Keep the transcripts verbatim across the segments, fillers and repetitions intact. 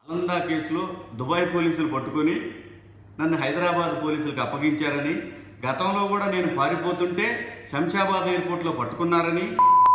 ఆనందా కేసులో దుబాయ్ పోలీసులు పట్టుకొని నన్ను హైదరాబాద్ పోలీసులకు అప్పగించారని, గతంలో కూడా నేను పారిపోతుంటే శంషాబాద్ ఎయిర్పోర్ట్లో పట్టుకున్నారని,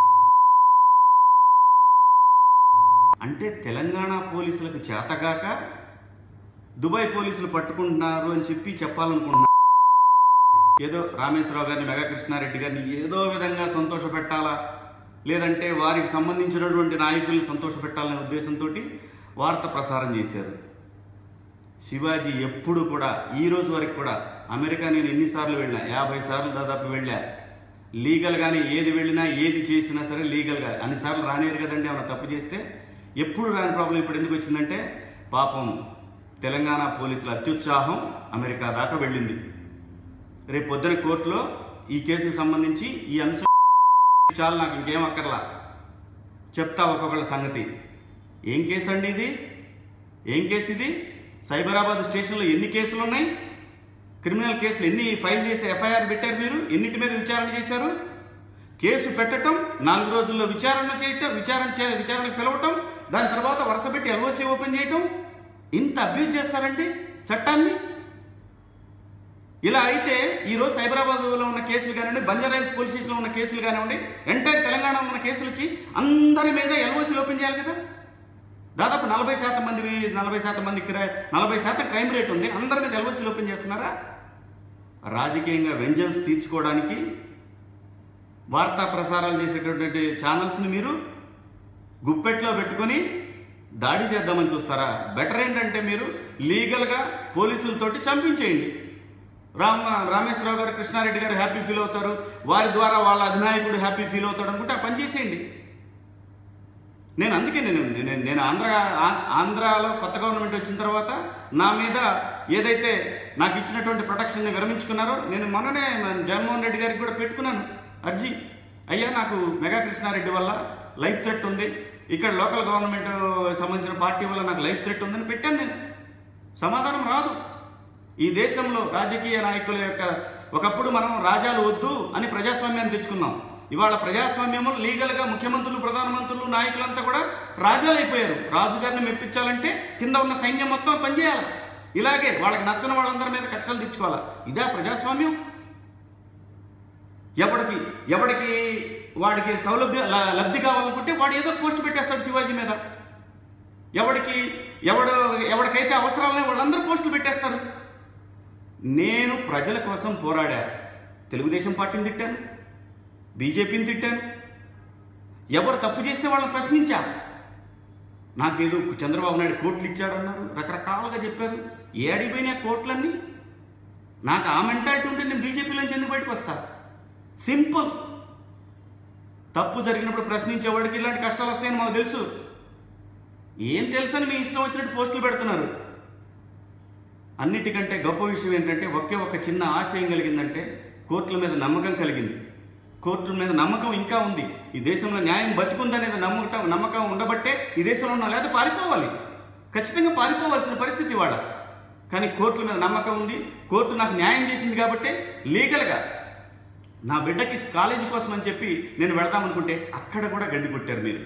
అంటే తెలంగాణ పోలీసులకు చేతగాక దుబాయ్ పోలీసులు పట్టుకుంటున్నారు అని చెప్పి చెప్పాలనుకుంటున్నారు. ఏదో రామేశ్వరరావు గారిని, మెగా కృష్ణారెడ్డి గారిని ఏదో విధంగా సంతోష పెట్టాలా, లేదంటే వారికి సంబంధించినటువంటి నాయకుల్ని సంతోష పెట్టాలనే ఉద్దేశంతో వార్త ప్రసారం చేశారు. శివాజీ ఎప్పుడు కూడా ఈ రోజు వరకు కూడా అమెరికా నేను ఎన్నిసార్లు వెళ్ళినా, యాభై సార్లు దాదాపు వెళ్ళా. లీగల్గానే ఏది వెళ్ళినా ఏది చేసినా సరే లీగల్గా అన్నిసార్లు రానేరు కదండి. ఏమైనా తప్పు చేస్తే ఎప్పుడు రాని ప్రాబ్లం ఇప్పుడు ఎందుకు వచ్చిందంటే, పాపం తెలంగాణ పోలీసుల అత్యుత్సాహం అమెరికా దాకా వెళ్ళింది. రేపు పొద్దున కోర్టులో ఈ కేసుకు సంబంధించి ఈ అంశం చాలు, నాకు ఇంకేం అక్కర్లా, చెప్తా ఒక్కొక్కళ్ళ సంగతి. ఏం కేసు అండి ఇది? ఏం కేసు ఇది? సైబరాబాద్ స్టేషన్లో ఎన్ని కేసులు ఉన్నాయి? క్రిమినల్ కేసులు ఎన్ని ఫైల్ చేసి ఎఫ్ఐఆర్ పెట్టారు మీరు? ఎన్నిటి మీద విచారణ చేశారు? కేసు పెట్టడం, నాలుగు రోజుల్లో విచారణ చేయటం, విచారణ విచారణకు పిలవటం, దాని తర్వాత వరుస పెట్టి ఎల్ఓసి ఓపెన్ చేయటం, ఇంత అబ్యూజ్ చేస్తారండి చట్టాన్ని. ఇలా అయితే ఈరోజు సైబరాబాద్లో ఉన్న కేసులు కానివ్వండి, బంజారాహిల్స్ పోలీస్ స్టేషన్లో ఉన్న కేసులు కానివ్వండి, ఎంటైర్ తెలంగాణలో ఉన్న కేసులకి అందరి మీద ఎల్ఓసీలు ఓపెన్ చేయాలి కదా. దాదాపు నలభై శాతం మంది నలభై శాతం మంది నలభై శాతం క్రైమ్ రేట్ ఉంది, అందరి మీద ఎల్ఓసీలు ఓపెన్ చేస్తున్నారా? రాజకీయంగా వెంజన్స్ తీర్చుకోవడానికి వార్తా ప్రసారాలు చేసేటటువంటి ఛానల్స్ని మీరు గుప్పెట్లో పెట్టుకొని దాడి చేద్దామని చూస్తారా? బెటర్ ఏంటంటే మీరు లీగల్గా పోలీసులతోటి చంపించేయండి. రామ రామేశ్వరరావు గారు, కృష్ణారెడ్డి గారు హ్యాపీ ఫీల్ అవుతారు, వారి ద్వారా వాళ్ళ అధినాయకుడు హ్యాపీ ఫీల్ అవుతాడు అనుకుంటే ఆ పని చేసేయండి. నేను అందుకే నేను నేను ఆంధ్ర ఆంధ్రాలో కొత్త గవర్నమెంట్ వచ్చిన తర్వాత నా మీద ఏదైతే నాకు ఇచ్చినటువంటి ప్రొటెక్షన్ని విరమించుకున్నారో, నేను మొన్ననే జగన్మోహన్ రెడ్డి గారికి కూడా పెట్టుకున్నాను అర్జీ. అయ్యా, నాకు మెగా కృష్ణారెడ్డి వల్ల లైఫ్ థ్రెట్ ఉంది, ఇక్కడ లోకల్ గవర్నమెంట్ సంబంధించిన పార్టీ వల్ల నాకు లైఫ్ థ్రెట్ ఉందని పెట్టాను. నేను సమాధానం రాదు. ఈ దేశంలో రాజకీయ నాయకుల యొక్క, ఒకప్పుడు మనం రాజాలు వద్దు అని ప్రజాస్వామ్యాన్ని తెచ్చుకున్నాం. ఇవాళ ప్రజాస్వామ్యము లీగల్గా ముఖ్యమంత్రులు, ప్రధానమంత్రులు, నాయకులంతా కూడా రాజాలు అయిపోయారు. రాజుగారిని మెప్పించాలంటే కింద ఉన్న సైన్యం మొత్తం పనిచేయాలి. ఇలాగే వాళ్ళకి నచ్చని వాళ్ళందరి మీద కక్షలు తెచ్చుకోవాలా? ఇదా ప్రజాస్వామ్యం? ఎవడికి ఎవడికి వాడికి సౌలభ్య లబ్ధి కావాలనుకుంటే వాడు ఏదో పోస్ట్ పెట్టేస్తాడు శివాజీ మీద. ఎవడికి ఎవడు ఎవరికైతే అవసరాలనే వాళ్ళందరూ పోస్టులు పెట్టేస్తారు. నేను ప్రజల కోసం పోరాడా. తెలుగుదేశం పార్టీని తిట్టాను, బీజేపీని తిట్టాను. ఎవరు తప్పు చేస్తే వాళ్ళని ప్రశ్నించా. నాకేదో చంద్రబాబు నాయుడు కోట్లు ఇచ్చాడన్నారు, రకరకాలుగా చెప్పారు. ఏ అడిగిపోయినా కోట్లన్నీ. నాకు ఆ మెంటాలిటీ ఉంటే నేను బీజేపీలోంచి ఎందుకు బయటకు వస్తా? సింపుల్. తప్పు జరిగినప్పుడు ప్రశ్నించేవాడికి ఇలాంటి కష్టాలు వస్తాయని మాకు తెలుసు. ఏం తెలుసని మీ ఇష్టం వచ్చినట్టు పోస్టులు పెడుతున్నారు. అన్నిటికంటే గొప్ప విషయం ఏంటంటే, ఒకే ఒక చిన్న ఆశయం కలిగిందంటే కోర్టుల మీద నమ్మకం కలిగింది. కోర్టుల మీద నమ్మకం ఇంకా ఉంది. ఈ దేశంలో న్యాయం బతికుందనేది నమ్మకం నమ్మకం ఉండబట్టే ఈ దేశంలో ఉన్నా, లేదా పారిపోవాలి, ఖచ్చితంగా పారిపోవాల్సిన పరిస్థితి వాళ్ళ. కానీ కోర్టుల మీద నమ్మకం ఉంది. కోర్టు నాకు న్యాయం చేసింది కాబట్టి లీగల్గా నా బిడ్డకి కాలేజీ కోసం అని చెప్పి నేను వెళదామనుకుంటే అక్కడ కూడా గడ్డి కొట్టారు మీరు.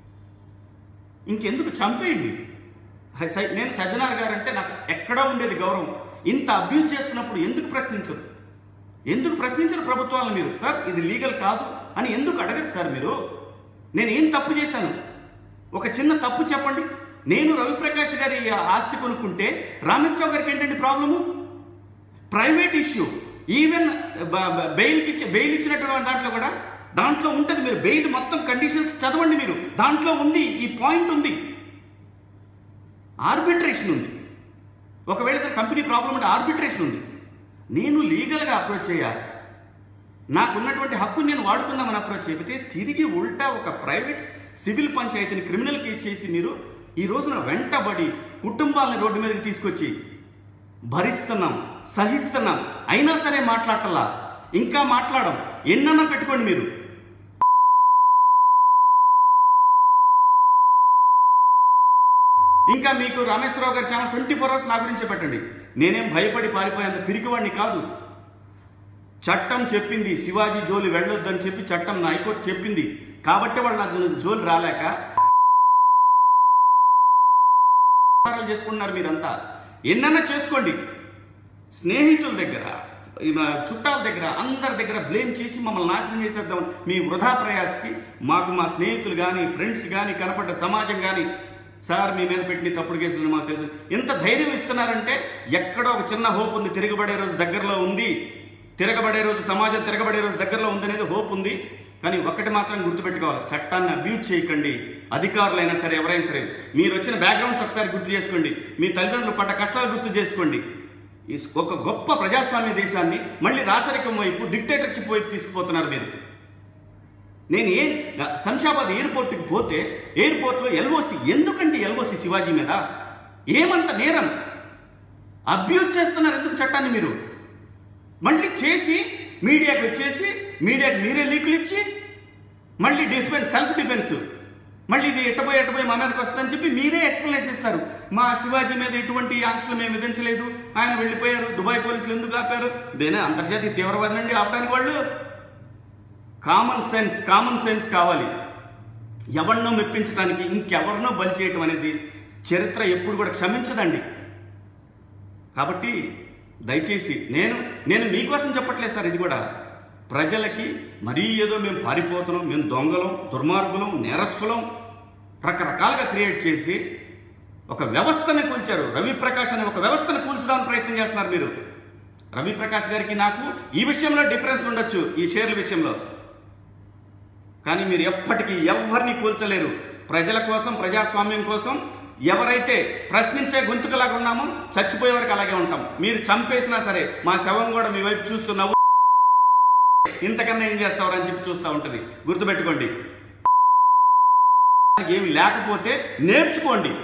ఇంకెందుకు? చంపేయండి. నేను సజ్జనార్ గారు అంటే నాకు ఎక్కడా ఉండేది గౌరవం. ఇంత అబ్యూజ్ చేస్తున్నప్పుడు ఎందుకు ప్రశ్నించరు? ఎందుకు ప్రశ్నించరు ప్రభుత్వాలను మీరు? సార్ ఇది లీగల్ కాదు అని ఎందుకు అడగరు సార్ మీరు? నేను ఏం తప్పు చేశాను? ఒక చిన్న తప్పు చెప్పండి. నేను రవి ప్రకాష్ గారి ఆస్తి కొనుక్కుంటే రామేశ్వరరావు గారికి ఏంటంటే ప్రాబ్లము? Private issue. ఈవెన్ బెయిల్కి ఇచ్చి బెయిల్ ఇచ్చినటువంటి దాంట్లో కూడా దాంట్లో ఉంటుంది. మీరు బెయిల్ మొత్తం కండిషన్స్ చదవండి. మీరు దాంట్లో ఉంది, ఈ పాయింట్ ఉంది, ఆర్బిట్రేషన్ ఉంది. ఒకవేళ కంపెనీ ప్రాబ్లం ఉంటే ఆర్బిట్రేషన్ ఉంది. నేను లీగల్గా అప్రోచ్ చేయాలి. నాకున్నటువంటి హక్కుని నేను వాడుకుందామని అప్రోచ్ చేయకపోతే తిరిగి ఉల్టా ఒక ప్రైవేట్ సివిల్ పంచాయతీని క్రిమినల్ కేసు చేసి మీరు ఈ రోజున వెంటబడి కుటుంబాలని రోడ్డు మీదకి తీసుకొచ్చి భరిస్తున్నాం, సహిస్తున్నాం, అయినా సరే మాట్లాడటలా. ఇంకా మాట్లాడడం ఎన్నన్నా పెట్టుకోండి మీరు. ఇంకా మీకు రామేశ్వరరావు గారి ఛానల్ ట్వంటీ ఫోర్ అవర్స్ నా గురించే పెట్టండి. నేనేం భయపడి పారిపోయేంత పిరికివాడిని కాదు. చట్టం చెప్పింది శివాజీ జోలి వెళ్ళొద్దని చెప్పి చట్టం హైకోర్టు చెప్పింది కాబట్టి వాళ్ళు నాకు జోలి రాలేక చేసుకుంటున్నారు మీరంతా. ఎన్నన్నా చేసుకోండి, స్నేహితుల దగ్గర చుట్టాల దగ్గర అందరి దగ్గర బ్లేమ్ చేసి మమ్మల్ని నాశనం చేసేద్దాం మీ వృధా ప్రయాసకి మాకు మా స్నేహితులు కానీ ఫ్రెండ్స్ కానీ కనపడ్డ సమాజం కానీ సార్ మీ మీద పెట్టిన తప్పుడు కేసులు మాకు తెలుసు. ఎంత ధైర్యం ఇస్తున్నారంటే ఎక్కడో ఒక చిన్న హోప్ ఉంది, తిరగబడే రోజు దగ్గరలో ఉంది, తిరగబడే రోజు సమాజం తిరగబడే రోజు దగ్గరలో ఉందనేది హోప్ ఉంది. కానీ ఒక్కటి మాత్రం గుర్తుపెట్టుకోవాలి, చట్టాన్ని అబ్యూజ్ చేయకండి. అధికారులైనా సరే ఎవరైనా సరే మీరు వచ్చిన బ్యాక్గ్రౌండ్స్ ఒకసారి గుర్తు చేసుకోండి, మీ తల్లిదండ్రులు పడ్డ కష్టాలు గుర్తు చేసుకోండి. ఈ ఒక గొప్ప ప్రజాస్వామ్య దేశాన్ని మళ్ళీ రాచరికం వైపు డిక్టేటర్షిప్ వైపు తీసుకుపోతున్నారు మీరు. నేను ఏం శంషాబాద్ ఎయిర్పోర్ట్కి పోతే ఎయిర్పోర్ట్లో ఎల్ఓసి ఎందుకండి, ఎల్ఓసి శివాజీ మీద ఏమంత నేరం? అబ్యూజ్ చేస్తున్నారు ఎందుకు చట్టాన్ని మీరు? మళ్ళీ చేసి మీడియాకి వచ్చేసి మీడియాకి మీరే లీకులు ఇచ్చి మళ్ళీ డిఫెన్స్ సెల్ఫ్ డిఫెన్స్ మళ్ళీ ఇది ఎట్టబోయి ఎట్టబోయి మా మీదకి వస్తుందని చెప్పి మీరే ఎక్స్ప్లెనేషన్ ఇస్తారు. మా శివాజీ మీద ఎటువంటి ఆంక్షలు మేము విధించలేదు, ఆయన వెళ్ళిపోయారు, దుబాయ్ పోలీసులు ఎందుకు ఆపారు? దేనే అంతర్జాతీయ తీవ్రవాదం అండి ఆపడానికి వాళ్ళు. కామన్ సెన్స్ కామన్ సెన్స్ కావాలి. ఎవరినో మెప్పించడానికి ఇంకెవరినో బలి చేయటం అనేది చరిత్ర ఎప్పుడు కూడా క్షమించదండి. కాబట్టి దయచేసి నేను నేను మీకోసం చెప్పట్లేదు సార్, ఇది కూడా ప్రజలకి మరీ ఏదో మేము పారిపోతున్నాం, మేము దొంగలం, దుర్మార్గులం, నేరస్తులం రకరకాలుగా క్రియేట్ చేసి ఒక వ్యవస్థని కూల్చారు. రవి ప్రకాష్ అనే ఒక వ్యవస్థను కూల్చడానికి ప్రయత్నం చేస్తున్నారు మీరు. రవి ప్రకాష్ గారికి నాకు ఈ విషయంలో డిఫరెన్స్ ఉండొచ్చు, ఈ షేర్ల విషయంలో, కానీ మీరు ఎప్పటికీ ఎవరిని కూల్చలేరు. ప్రజల కోసం, ప్రజాస్వామ్యం కోసం ఎవరైతే ప్రశ్నించే గొంతుకలాగా ఉన్నామో చచ్చిపోయే వరకు అలాగే ఉంటాం. మీరు చంపేసినా సరే మా శవం కూడా మీ వైపు చూస్తున్నావు, ఇంతకన్నా ఏం చేస్తావు అని చెప్పి చూస్తూ ఉంటుంది. గుర్తుపెట్టుకోండి, ఏమి లేకపోతే నేర్చుకోండి.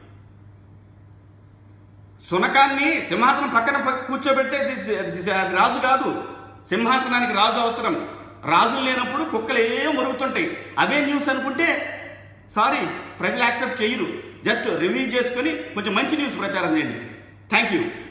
సునకాన్ని సింహాసనం పక్కన కూర్చోబెడితే అది రాజు కాదు. సింహాసనానికి రాజు అవసరం. రాజులు లేనప్పుడు కుక్కలు ఏం మరుగుతుంటాయి. అవే న్యూస్ అనుకుంటే సారీ, ప్రజలు యాక్సెప్ట్ చేయరు. జస్ట్ రివ్యూ చేసుకొని కొంచెం మంచి న్యూస్ ప్రచారం చేయండి. Thank you.